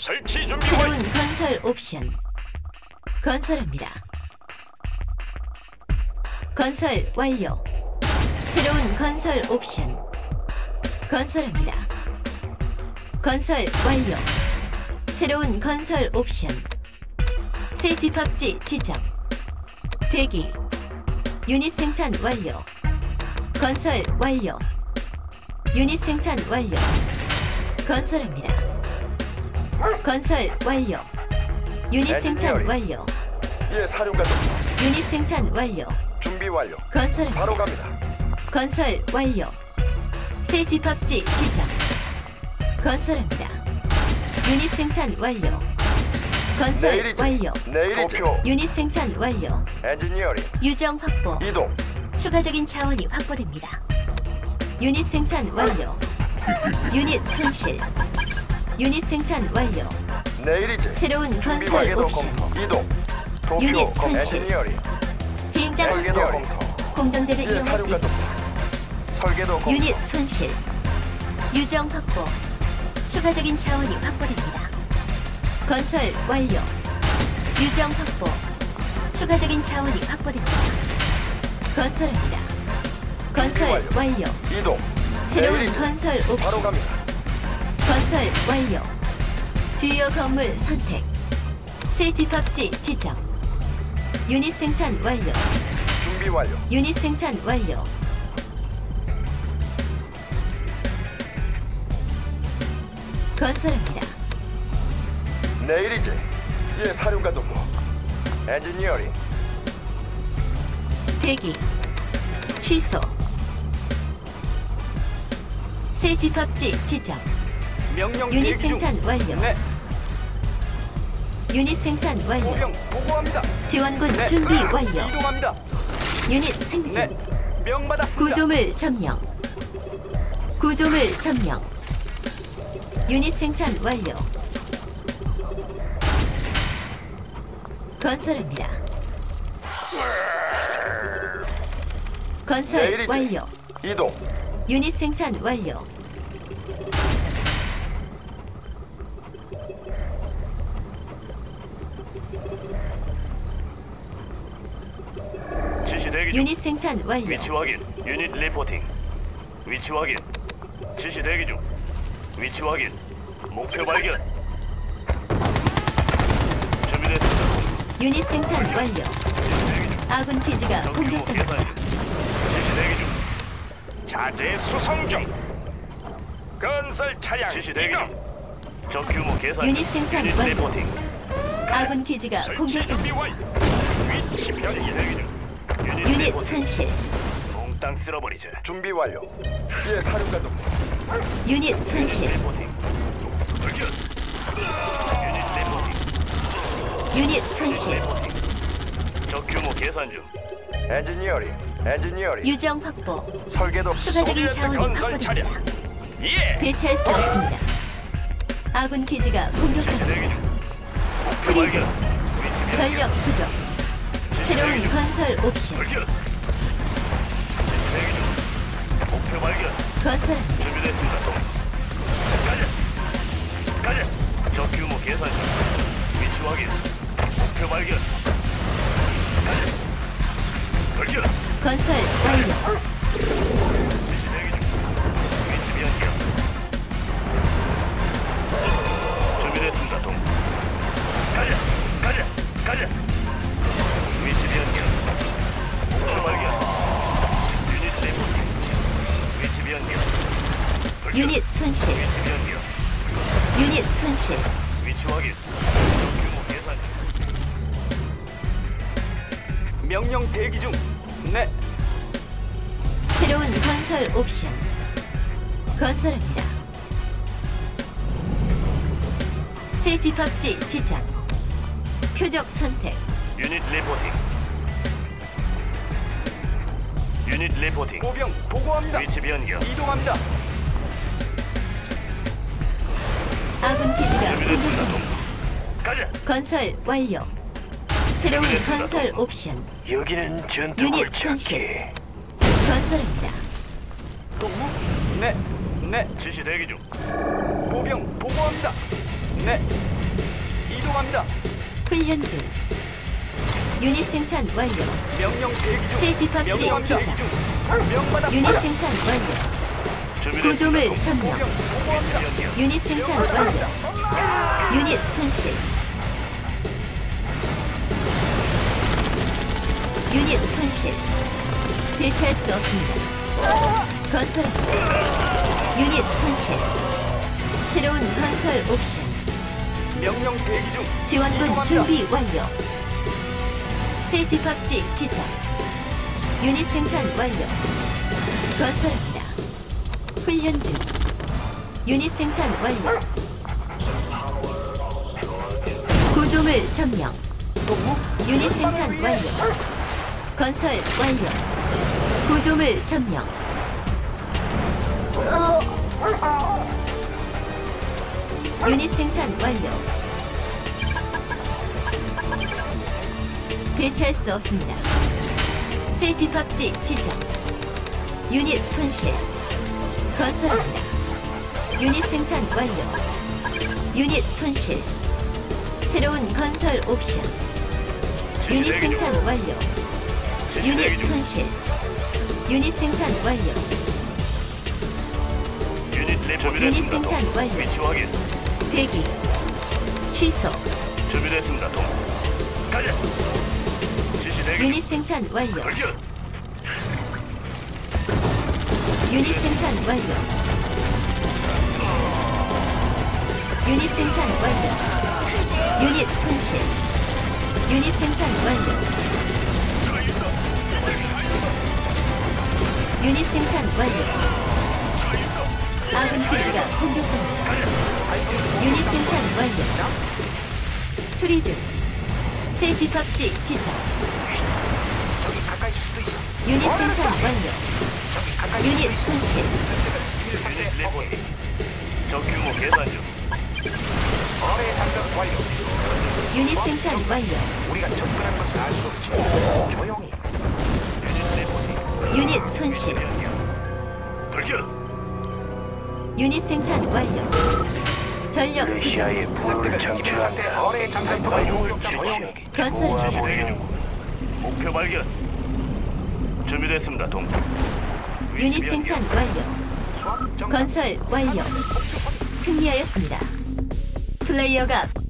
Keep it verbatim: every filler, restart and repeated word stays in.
설치 준비 새로운 완료. 건설 옵션. 건설합니다. 건설 완료. 새로운 건설 옵션. 건설합니다. 건설 완료. 새로운 건설 옵션. 새 집합지 지정. 대기. 유닛 생산 완료. 건설 완료. 유닛 생산 완료. 건설합니다. 건설 완료. 유닛 생산 완료. 예, 사령관님. 유닛 생산 완료. 준비 완료. 건설합니다. 바로 갑니다. 건설 완료. 새 집합지 지정. 건설합니다. 유닛 생산 완료. 건설 내일이지. 완료. 내일이지. 유닛 생산 완료. 엔지니어링. 유정 확보. 이동. 추가적인 차원이 확보됩니다. 유닛 생산 완료. 유닛 손실. 유닛 생산 완료. 내일이지. 새로운 준비 건설 완료. 옵션. 검토. 이동. 유닛 도쿄 검 손실. 엔지니어링. 비행장 설계도 확보. 검토. 공정대를 예, 이용할 수 사령관님. 있습니다. 설계도 검토. 유닛 손실. 유정 확보. 추가적인 차원이 확보됩니다. 건설 완료. 유정 확보. 추가적인 차원이 확보됩니다. 건설합니다. 건설 완료. 완료. 이동. 새로운 내일이지. 건설 바로 옵션. 갑니다. 건설 완료. 주요 건물 선택. 새 집합지 지정. 유닛 생산 완료. 준비 완료. 유닛 생산 완료. 건설합니다. 내일이지. 예, 사령관 동무. 엔지니어링. 대기. 취소. 새 집합지 지정. 명령 유닛 대기 중. 생산 완료. 네, 유닛 생산 완료. 보병 보고합니다. 지원군 네, 준비 아, 완료. 이동합니다. 유닛 승진. 네, 명받았습니다. 구조물 점령. 구조물 점령. 유닛 생산 완료. 건설합니다. 건설 내일이지. 완료. 이동. 유닛 생산 완료. 지시 대기 중. 유닛 생산 완료. 위치 확인. 유닛 리포팅. 위치 확인. 지시 대기 중. 위치 확인. 목표 발견. 준비됐습니다. 유닛 생산 완료. 대기 중. 아군 기지가 적 규모 공격당합니다. 계산 중. 지시 대기 중. 자재 수송 중. 건설 차량. 지시 대기 중. 적 규모 계산 유닛 중. 생산 유닛 완료. 리포팅. 아군 기지가 설치 준비 공격당합니다. 완료. 위치 지시 변경. 대기 중. 유닛 유닛 리포팅. 손실. 몽땅 쓸어버리자. 준비 완료. 예, 사령관 동무. 유닛 손실. 리포팅. 발견. 유닛 리포팅. 유닛 손실. 리포팅. 적 규모 계산 중. 엔지니어링. 엔지니어링. 유정 확보. 설계도 추가적인 소비에트 차원이 건설 차량. 확보됩니다. 예. 대체할 수 없습니다. 아군 기지가 공격당합니다. 대기 중. 목표 수리중. 발견. 위치 변경. 전력 부족. 새로운 건설 옵션. 발견. 대기 중. 목표 발견. 건설합니다. 준비됐습니다. 가자. 가자. 적 규모 계산 중. 위치 확인. 목표 발견. 가자. 발견. 건설 완료. 지시 대기 중. 위치 변경. 준비됐습니다. 동. 가자. 가자. 가자. 위치 변경. 목표 발견. 유닛 리포팅. 위치 변경. 발견. 유닛 손실. 위치 변경. 유닛 손실. 위치 확인. 규모 계산. 명령 대기 중. 네. 새로운 건설 옵션. 건설합니다. 새 집합지 지정. 표적 선택. 유닛 리포팅. 유닛 리포팅. 보병 보고합니다. 위치 변경. 이동합니다. 아군 기지가 준비됐습니다. 공격합니다. 동. 가자. 건설 완료. 새로운 준비됐습니다. 건설 동무. 옵션. 여기는 전투 유닛 골짜기. 손실. 건설합니다. 동무. 네. 네. 지시 대기 중. 보병 보고합니다. 네. 이동합니다. 훈련 중. 유닛 생산 완료. 명령 대기 중. 새 집합지 명령합니다. 지정. 명받아. 유닛 생산 완료. 준비됐습니다. 구조물 동무. 점령. 명령. 유닛 생산 완료. 유닛 손실. 유닛 손실. 대체할 수 없습니다. 건설합니다. 유닛 손실. 새로운 건설 옵션. 명령 대기 중. 지원군 이동합니다. 준비 완료. 새 집합지 지정. 유닛 생산 완료. 건설합니다. 훈련 중. 유닛 생산 완료. 구조물 점령. 유닛 생산 완료. 건설 완료. 구조물 점령. 유닛 생산 완료. 대체할 수 없습니다. 새 집합지 지정. 유닛 손실. 건설합니다. 유닛 생산 완료. 유닛 손실. 새로운 건설 옵션. 유닛 생산 완료. 유닛 손실. 유닛 생산 완료. 유닛 유닛 준비됐습니다. 생산 동무. 완료. 위치 확인. 대기. 취소. 준비됐습니다. 동무. 가자. 지시 대기 중. 유닛 생산 완료. 돌격. 유닛 생산 완료. 유닛 생산 완료. 유닛 손실. 유닛 생산 완료. 유닛 생산 완료. 아군 기지가 공격합니다. 유닛 생산 완료. 수리 중. 새 집합지 지정. 유닛 생산 완료. 유닛 손실. 유닛 리포팅. 적규모 계산 중. 거래 장전 완료. 유닛 생산 완료. 우리가 접근한 것을 알 수 없지. 조용히. 유닛 리포팅. 유닛 손실. 돌격. 유닛 생산 완료. 전력 부족. 러시아의 불을 창출한다. 거래 장전 완료. 조용히. 건설 지시 중. 대기 중. 목표 발견. 준비됐습니다. 동무. 유닛 생산 완료. 건설 완료. 승리하였습니다. 플레이어가